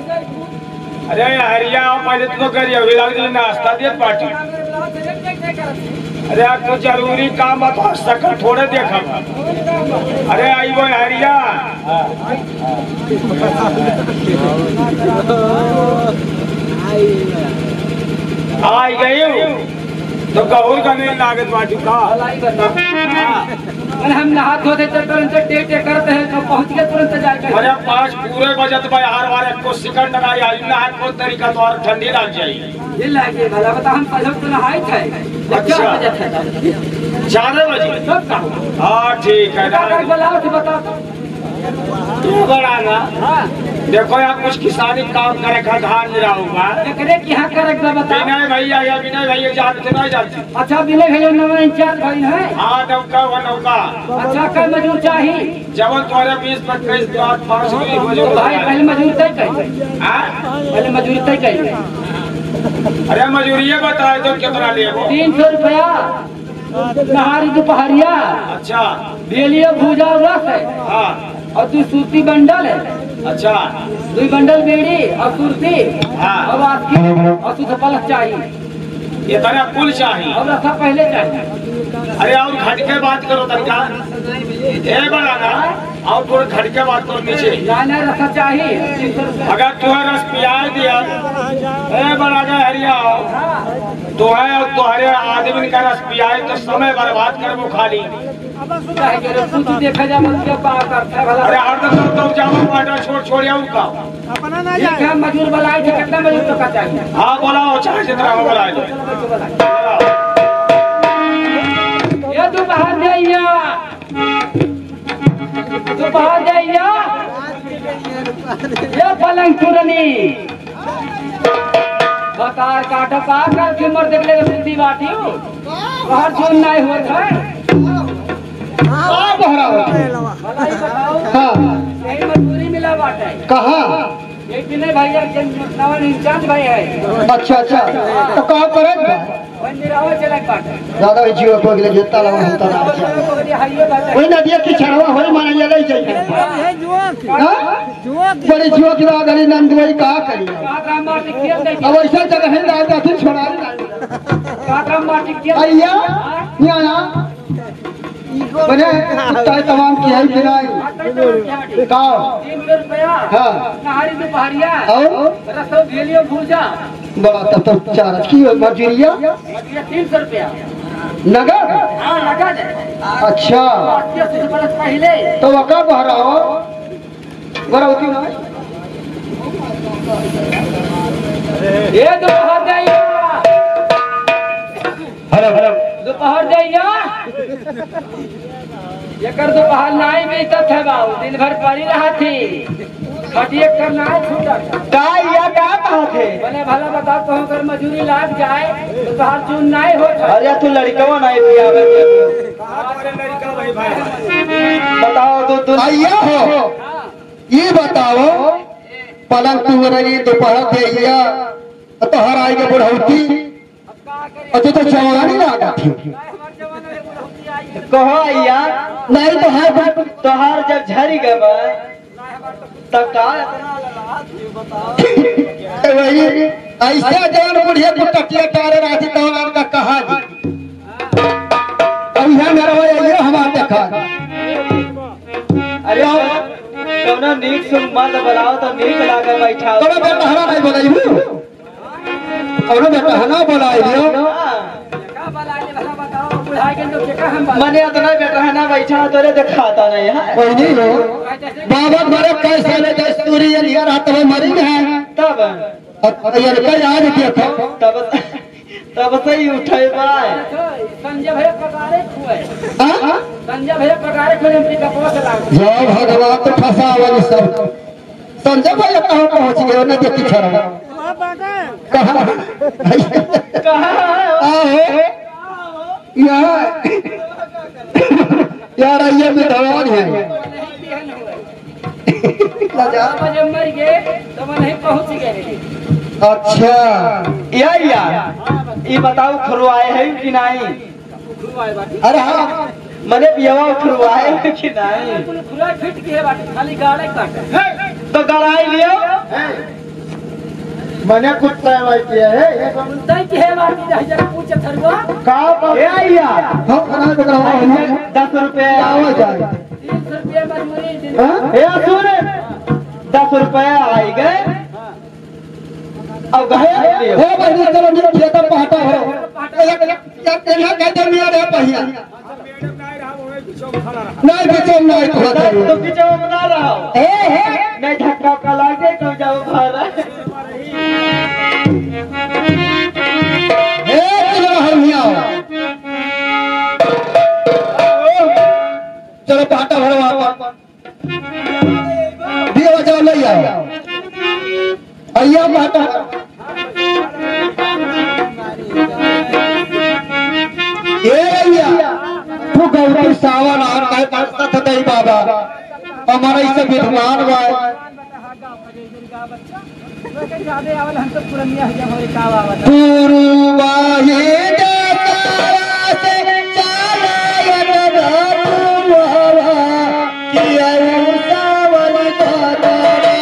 अरे हरिया पहले तो करिए विलाग जी नाश्ता दिए पार्टी। अरे कुछ जरूरी काम बता सकल थोड़े देखा। अरे आई वो हरिया आई गई तो कहूर का नहीं लागत बाटी का हम नहा धोते तुरंत टेक करते हैं तो पहुंच गए तुरंत जाकर। अरे 5 पूरे बजत भाई हर बार को सेकंड ना आई ना है कोई तरीका तो और ठंडी लग जाएगी। ये लागे भला बता हम पहले तो नहाए थे। अच्छा 4 बजे सब का हाँ ठीक है ना बोलाओ तो बता ये बड़ा ना देखो यार कुछ किसानी काम करे का धान मिला होगा एकरे की हां करे का बता। विनय भैया या विनय भैया जानते नहीं जानते। अच्छा विनय भैया नवा इंचार्ज भाई है। हाँ नौका वो नौका। अच्छा कल मजदूर चाहिए जब तुम्हारे 20-25 बात 5 मजदूर भाई पहले मजदूर तय कर। पहले मजदूर तय कर। अरे मजदूरी बताए तो कितना लेगो 300 रुपया नहारी दोपहरिया। अच्छा बेलिए भूजा रस है हाँ और 2 सूती बंडल है। अच्छा 2 बंडल बेड़ी और कुर्सी हाँ और आपकी और सुध पलक चाहिए। ये तरह कुल चाहिए और रखा पहले चाहिए। अरे और घट के बात करो तरीका ये बड़ा ना और थोड़े घट के बात करो नीचे लाना रखा चाहिए 300 रुपया। अगर तुम्हें रस पियाज दिया ए बड़ा का हरिया तो है और तुम्हारे आदमी का रस पियाज तो समय बर्बाद कर वो खाली कुछ देखा जा क्या बात करता है भला। अरे हर दम तो जाओ पाटा छोड़ उनका क्या मजदूर बुलाए थे कितना मजदूर का चाहिए। हाँ बोलाओ चाहे जितना हो बुलाए ये दोपहर जाइया ये पलंग चुरनी बकार काटो का कर के मर देख ले सुधी बाटी हो बाहर चुन नहीं होत है। हां बहरा हां यही मजदूरी मिला बाटे कहां एक दिन भैया के नवा इंचार्ज भाई है। अच्छा तो कहां पर है वंदिरावा चला बाटे दादा जीव को गेले जेता लगा हम ता ओई नदिया की छड़वा होई माने ले जाई है जुआ बड़े जीव की गली नंद भाई का करी का काम माटी खेल दे अब ऐसा जगह है दादा फिर छोड़ा का काम माटी खेल अय्या यहाँ बने ताई तमाम की है कि नहीं का 300 रुपया हां नहारी दोपहरिया और रसो भेलियो भूजा बड़ा तब चार की मजूरिया 300 रुपया नगद। हाँ नगद है। अच्छा 80 बरस पहले तो वका बहरा हो बरावती ना ये दोपहर जाइया दोपहर जाइया ये कर दोपहर नाई बेचत है बाबू दिन भर पड़ी रहा थी खटिए करना है छूटा का या का कहा थे मैंने भला बता तो अगर मजूरी लाग जाए तो बाहर चुन नहीं होता। अरे तू लड़कवा नहीं पिया लड़का भाई भाई बताओ तू आइया हो ये बताओ पलंग तू रही दोपहर थे या तो हर आई के बुढ़ौती और तो जवानी लगा थी कहो आइया नहीं तो है तोहार जब झरी गए तब का वही ऐसे जवान बुढ़िया कुटिया तारे राती तोहर का कहा जी अब यहां मेरा ये हमार देखा अरे कौनो नीक सुन मत बुलाओ तो नीक लागे बैठा कौनो बेटा हना नहीं बोलाई कौनो बेटा हना बोलाई दियो का बुलाए भला बताओ बुढ़ाई के लोग के हम मने इतना बेटा है ना बैठा तोरे दिखाता नहीं है कोई नहीं हो बाबा मारे कैसे ले दस्तूरी ये लिया रात में मरी है तब यार का याद किया था तब सही उठे बाय संजय भैया पकारे खुए हां संजय भैया पकारे खुए हमरी कपोस लाग जय भगवान तो फसावल सब संजय भैया कहां पहुंच गए ना देखी छरा कहां कहां यार ये भी धवान है जब मर गए तो मैं नहीं पहुंच गए। अच्छा या ये बताओ खुरवाए है कि नहीं अरे हाँ मने बियावा खुरवाए है कि नहीं पूरा फिट के है बाटे खाली गाड़े काटे तो गड़ाई लियो मैंने कुछ तय किया है तय की है मार दी जरा पूछ थरवा का ए आइया हम बना दे रहा हूं 10 रुपए आवा जाए 300 रुपया मजदूरी दिन ए सुन 10 रुपए आई गए अब गए हो भाई चलो मेरा खेत पहाटा हो एक कहते मिया रे पहिया नहीं बच्चे नहीं खोता तो पीछे बना रहा हूं ए मैं धक्का का लागे तो जाओ घर ए चलो हमिया चलो पाटा भरवा दिया बचाओ ले आओ आइया पाटा ए आइया तू गौरी सावन और काय करता था तेरी बाबा हमारा इसे विद्वान बा पूर्वाही देतारा से चालायन धनुवा किया सावन दातारा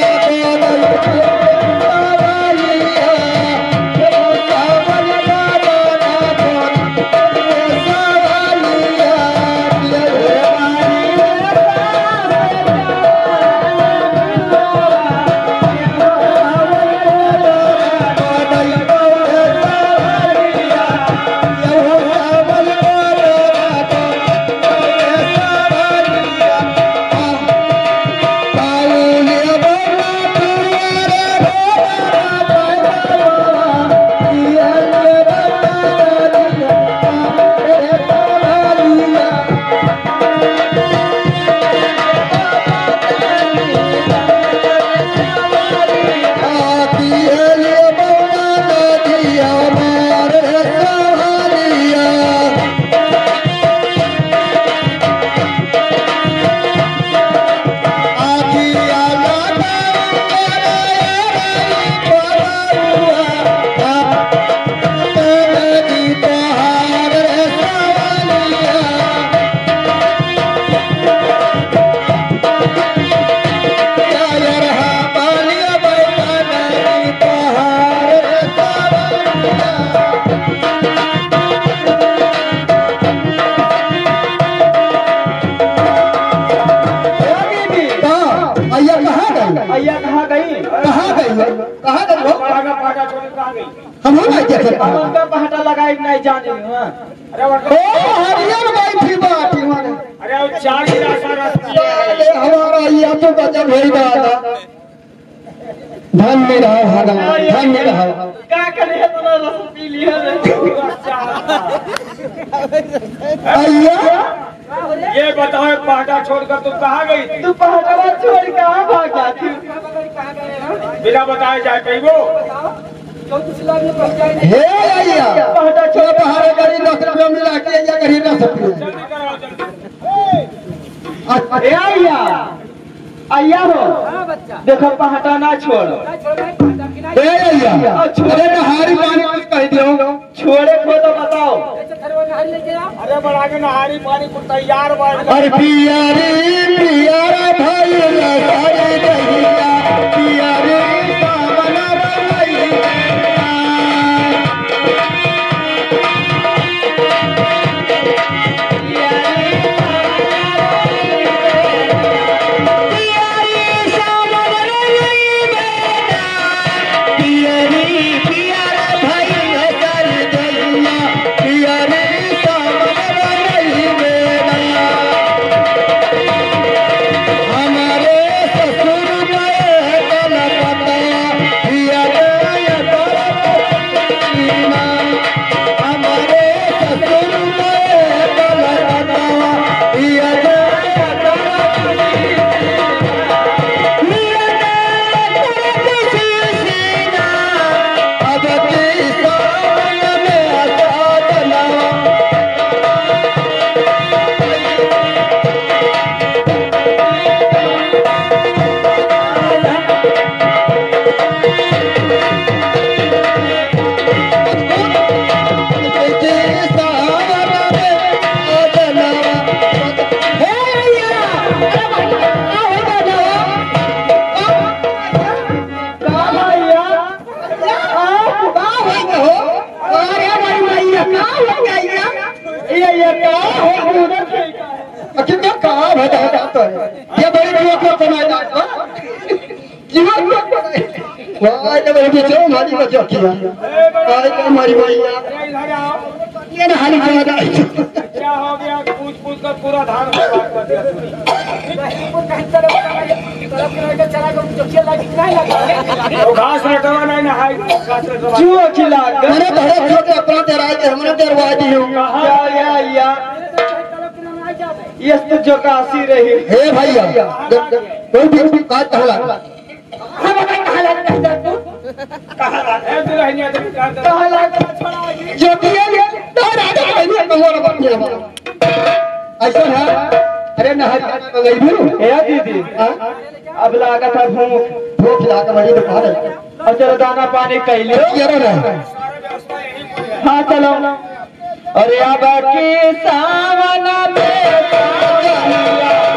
हम हो गए थे हम उनका पहाटा लगाई नहीं जाने अरे ओ हरियर भाई थी बात माने अरे वो 4 गिलास रस पिए अरे हमारा ये तो गजब है बात धन में रहो भगवान धन में रहो क्या करे इतना रस पी लिया अय्या ये बताओ पहाटा छोड़कर तुम कहाँ गई थी? तू पहाटा छोड़ के कहाँ भाग जाती बिना बताए जाए कहीं वो हे अय्या पहाटा चलो पहाड़ करी 10 रुपया मिला के या करी ना सकती जल्दी करो जल्दी ए आइया आइया हो देखो पहाटा ना छोड़ो ए अय्या अरे नहारी पानी कुछ कह दियो छोड़े को तो बताओ अरे बड़ा के नहारी पानी को तैयार अरे पिया रे भाई सारे दहिया पिया रे सावना बनाई कितना कहाँ बता तो है ये बड़ी बड़ी को समय जाता जीवन वाह ये बड़ी जो हमारी बच्चा किया काय का हमारी भैया इधर आओ। ये ना हाली चला जाए क्या हो गया? पूछ पूछ कर पूरा धान बर्बाद कर दिया तूने। वो घास रटवा नहीं ना हाई घास रटवा। जुआ खिला कर मैंने बड़े छोटे अपना तेरा के हमने दरवाजे दी होगा या ये तो जो काशी रही हे भैया कोई भी काज कहला ए दुल्हनिया तुम क्या कर? जो किया तो राजा कहने कमोर बन गया ऐसा है अरे नहर गई भी है दीदी अब लागत है भूख भूख लाके बड़ी दुकान है और चलो दाना पानी कैले ये रहा सारा व्यवस्था यही पर है। हाँ चलो अरे अब की सावन में